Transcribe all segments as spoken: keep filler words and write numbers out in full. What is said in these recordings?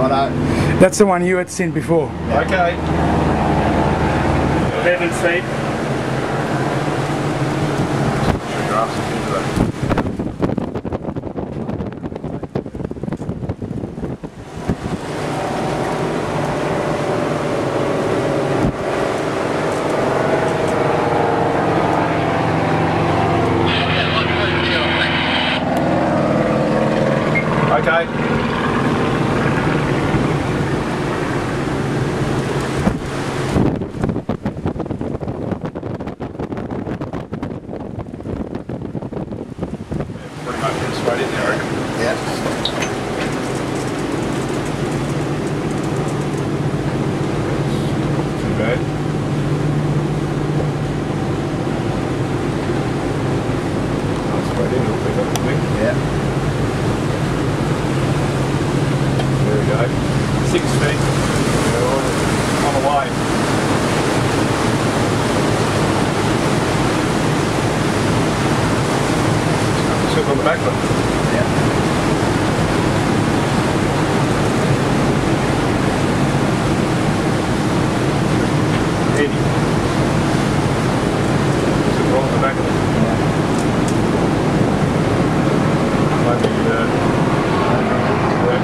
Righto. That's the one you had seen before. Okay. eleven feet. Okay. Pretty much get straight in there, I reckon. Yeah. Too bad. Straight in, it'll pick up the thing. Yeah. There we go. Six feet. On the way. Sit on the back foot. Yeah. Eddie. Sit right on the back of it. Maybe, uh, yeah.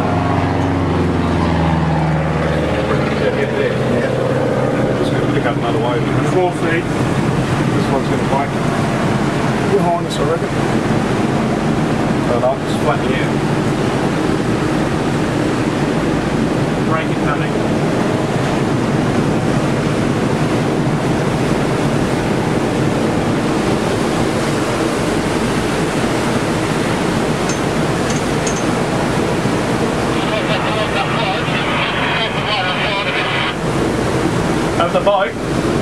Yeah, get there. Yeah. Just going to pick up another wave. Four feet. This one's going to bite. Behind us, I reckon. Oh no, it's flat in the air. Break it coming. Of the boat?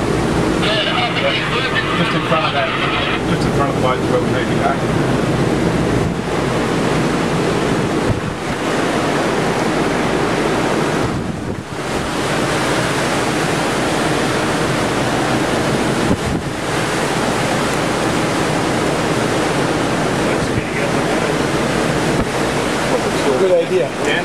Just in front of that. Just in front of the boat is where we need to go. Good idea. Yeah.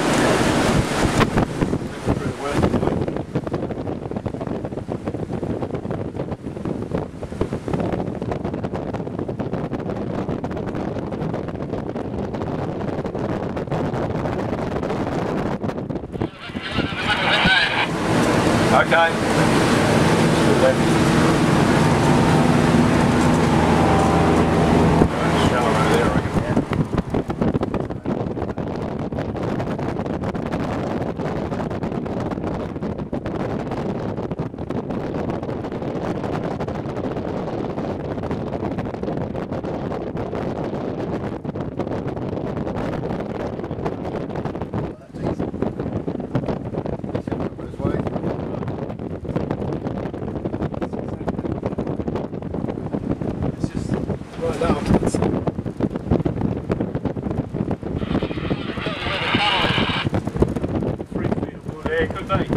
Okay. Shallow over there, I reckon. Right now. Three feet of water. Yeah, could be.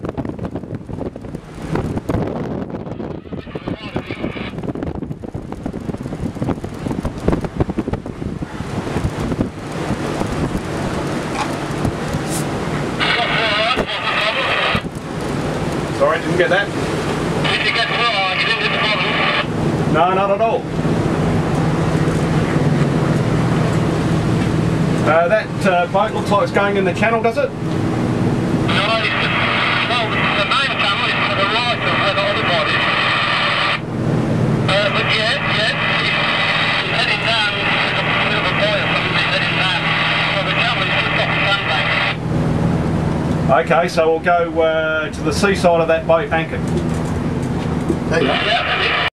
Sorry, didn't get that. Did you get water? You didn't get the bottle? No, not at all. Uh, that uh, boat looks like it's going in the channel, does it? No, it's the, well, the main channel is to the right of where the other body is. Uh, but yeah, yeah, it's heading down, there's a bit of a buoy or something, it's heading down. So the channel is just off the sandbank. Okay, so we'll go uh, to the seaside of that boat anchored. There you go. Yeah.